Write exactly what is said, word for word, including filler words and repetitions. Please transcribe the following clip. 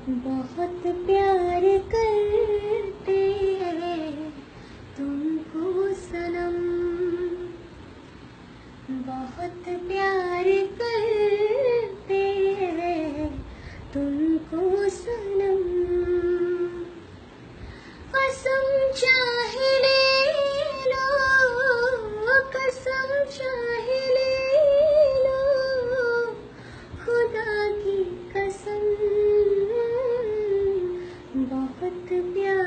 बहुत प्यार करते हैं तुमको सनम, बहुत प्यार करते हैं तुमको सनम। कसम चाहे ले लो, कसम चाहे ले लो, खुदा की कसम बहुत प्यार